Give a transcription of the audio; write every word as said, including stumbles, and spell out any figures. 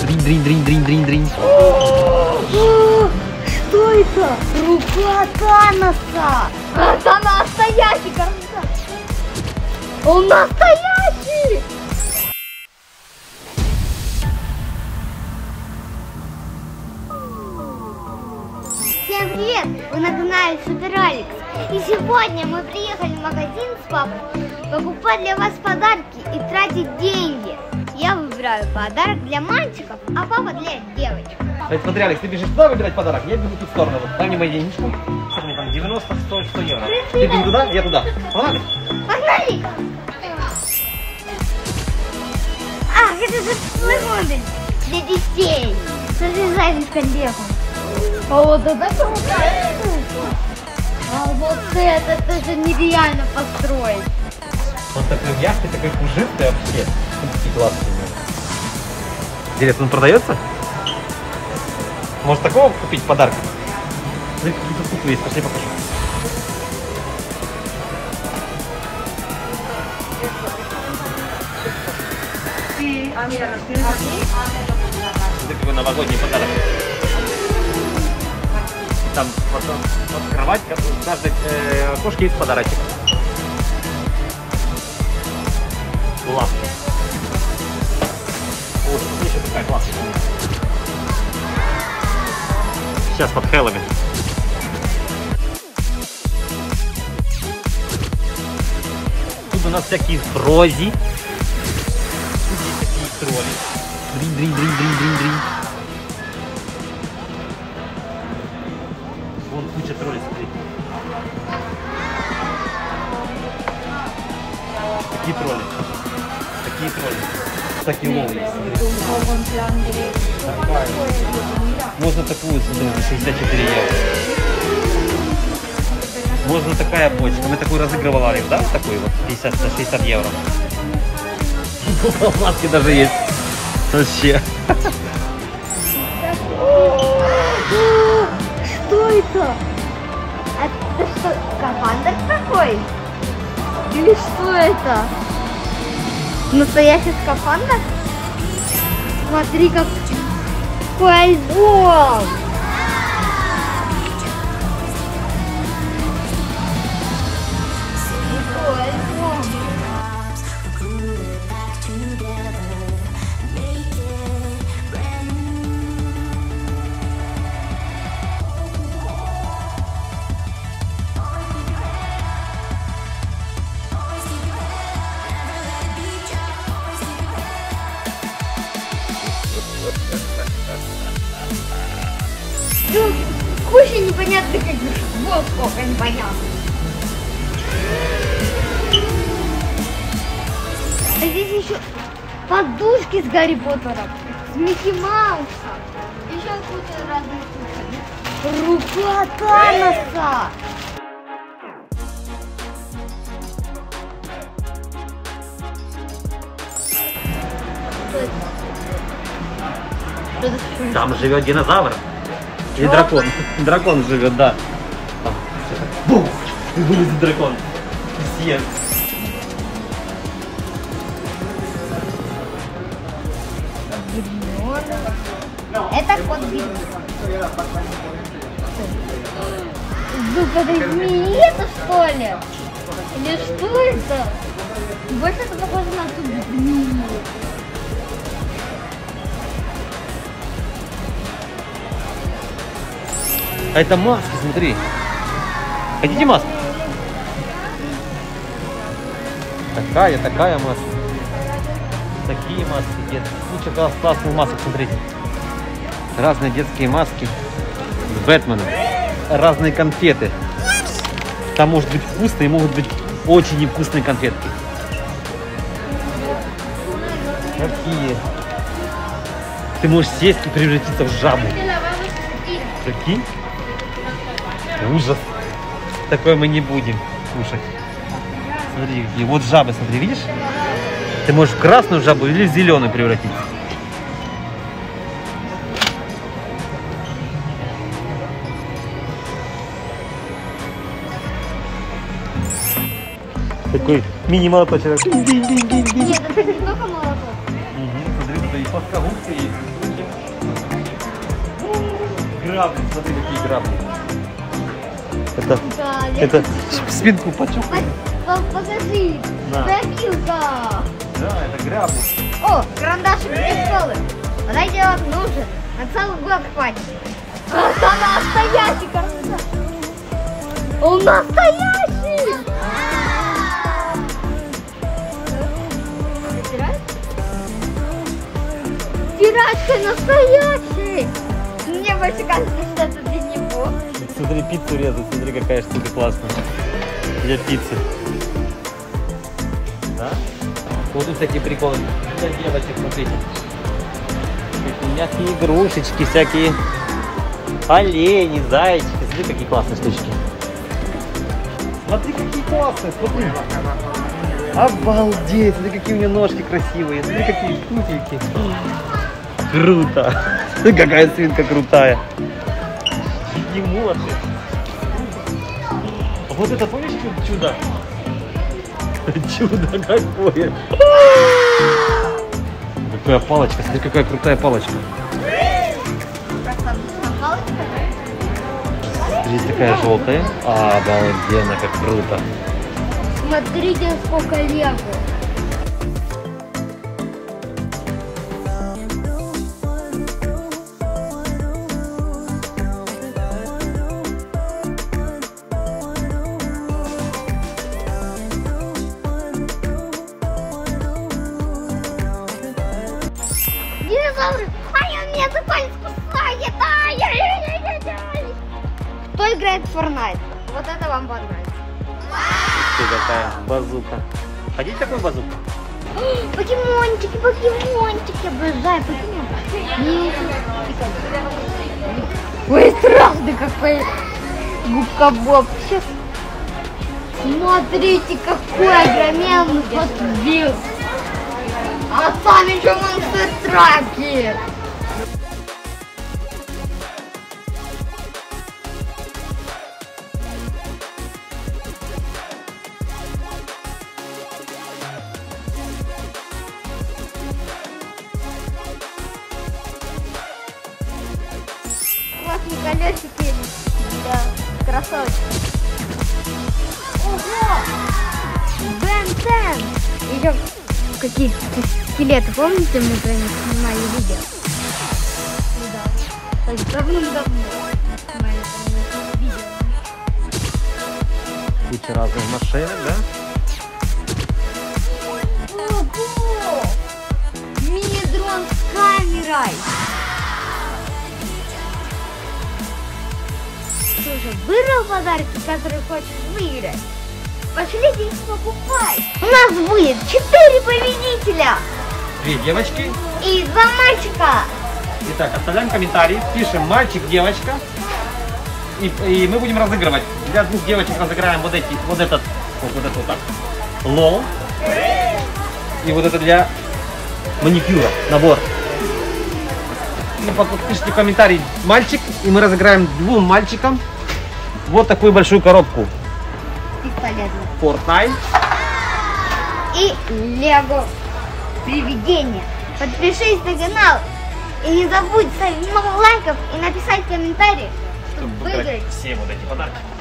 Дринь, дринь, дринь, дринь, дринь, дринь. Что это? Рука Таноса! Это настоящий карандаш! Он настоящий! Всем привет! Вы на канале Супер Алекс. И сегодня мы приехали в магазин с папой покупать для вас подарки и тратить деньги. Я выбираю подарок для мальчиков, а папа для девочек. Эй, смотри, Алекс, ты бежишь туда выбирать подарок, я бегу в ту сторону. Вот, дай мне мою денежку. Сколько мне там? девяносто, сто, сто евро. Ты беги туда, я туда. Погнали? Погнали! Ах, это же твой модуль для детей. С дизайнерским левым. А вот это круто! А вот это, это же нереально построить. Он такой мягкий, такой пушистый вообще. Какие классные у него. Интересно, он продается? Может такого купить подарок? Смотри, какие-то куклы есть, пошли покажу. Это какой новогодний подарок. Там потом под кровать, в каждой э, кошке есть подарочек. Классно. О, смотри, еще такая классная. Сейчас под Хэллоуин. Тут у нас всякие фрози. Тут есть такие тролли. Дринь, дринь, дринь, дринь, дринь, дринь. Вон куча троллей, смотри. Такие тролли. Такие тролли. Такие ловы есть, смотри. Такая. Можно такую, смотри, за шестьдесят четыре евро. Можно такая почка. Мы такую разыгрывали, Алекс, да? Такой вот, пятьдесят на шестьдесят евро. Маски даже есть. Вообще. Что это? Это что, скафандр такой? Или что это? Настоящий скафандр? Смотри, как... какой альбом! Какой альбом! Ну, куча непонятных игрушек. Вот сколько непонятно. А здесь еще подушки с Гарри Поттером, с Микки Маусом. Еще куча разных штук. Рука Таноса. Что это? Что это? Там живет динозавр. И дракон. Дракон живет, да. Бух! И вылезет дракон. Съест. Это кот Гермиона. Зуб этой змеи это что ли? Или что это? Больше это похоже на зуб змеи. А это маски, смотри. Хотите маску? Такая, такая маска. Такие маски детские. Куча классных масок, смотрите. Разные детские маски с Бэтменом. Разные конфеты. Там может быть вкусные, могут быть очень невкусные конфетки. Какие? Ты можешь сесть и превратиться в жабу. Какие? Ужас. Такое мы не будем кушать. Смотри, какие. Вот жабы, смотри, видишь? Ты можешь в красную жабу или в зеленую превратиться. Такой мини-молоточек. Нет, это не только молоток. Угу, смотри, тут и плоскогубцы есть. грабли, смотри, какие грабли. Это, Да, это спинку почухай. по- покажи. На. Пробилка. Да, это грабли. О, карандашик из школы. Подойди, вам нужен. На целый год хватит. А, это настоящий карандаш. Он настоящий. Стирать? Стирачка настоящий. Мне больше кажется, что это для него. Смотри, пиццу резать, смотри, какая штука классная. Для пиццы. Да? Вот тут всякие приколы. Для девочек, смотрите. Такие мягкие игрушечки, всякие олени, зайчики. Смотри, какие классные штучки. Смотри, какие классные, смотри. Обалдеть, смотри, какие у меня ножки красивые. Смотри, какие туфельки. Круто. Какая свинка крутая. Емоты. А вот это, помнишь, чудо? Чудо какое. Какая палочка, смотри, какая крутая палочка. Смотри, такая желтая. А, обалденно, как круто. Смотрите, сколько лего. Динозавры! Ай, он меня за палец кусает! Ай-яй-яй-яй-яй! Кто играет в Fortnite? Вот это вам понравится. Ты какая базука. Хотите такую базуку? Покемончики, покемончики, обожаю покемон. Ой, страшный какой губка Боб. Сейчас. Смотрите, какой огроменный подвес. А там еще монстр траки. Классные колесики для красавчиков. Ого! Бен Тен! Еще какие скелеты, помните, мы про них снимали видео? Да. То есть давным-давно снимали про них видео. Куча разных машинок, да? Ого! Мини-дрон с камерой! Слушай, выбрал подарки, которые хочешь выиграть? Пошлите их покупать! У нас будет четыре победителя! Две девочки. И два мальчика! Итак, оставляем комментарии, пишем мальчик, девочка. И, и мы будем разыгрывать. Для двух девочек разыграем вот эти, вот этот, вот, вот это вот так. Лол. И вот это для маникюра, набор. Ну, пишите комментарий мальчик, и мы разыграем двум мальчикам вот такую большую коробку. Бесполезно. Fortnite. И Лего Привидение. Подпишись на канал. И не забудь ставить много лайков и написать комментарий, чтобы Чтобы выиграть выиграть. все вот эти подарки.